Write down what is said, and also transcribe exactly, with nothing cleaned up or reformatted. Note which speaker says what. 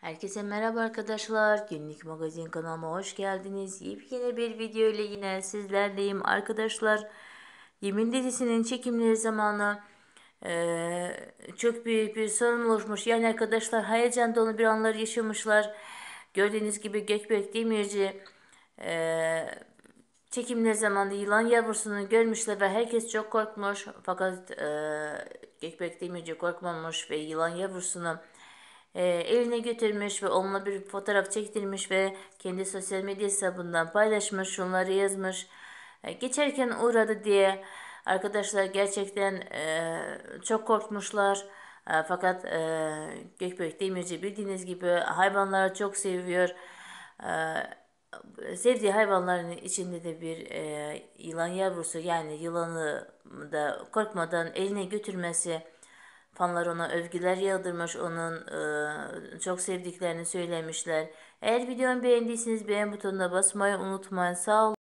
Speaker 1: Herkese merhaba arkadaşlar. Günlük Magazin kanalıma hoş geldiniz. Yepyeni bir video ile yine sizlerleyim arkadaşlar. Yemin dizisinin çekimleri zamanı eee, çok büyük bir sorun oluşmuş. Yani arkadaşlar heyecan dolu bir anlar yaşamışlar. Gördüğünüz gibi Gökberk Demirci eee çekimler zamanında yılan yavrusunu görmüşler ve herkes çok korkmuş. Fakat eee Gökberk Demirci korkmamış ve yılan yavrusunu e, eline götürmüş ve onunla bir fotoğraf çektirmiş ve kendi sosyal medya hesabından paylaşmış. Şunları yazmış. E, geçerken uğradı diye arkadaşlar gerçekten e, çok korkmuşlar. E, fakat e, Gökberk Demirci bildiğiniz gibi hayvanları çok seviyor. E, sevdiği hayvanların içinde de bir e, yılan yavrusu, yani yılanı da korkmadan eline götürmesi, fanlar ona övgüler yağdırmış, onun e, çok sevdiklerini söylemişler. Eğer videomu beğendiyseniz beğen butonuna basmayı unutmayın. Sağ olun.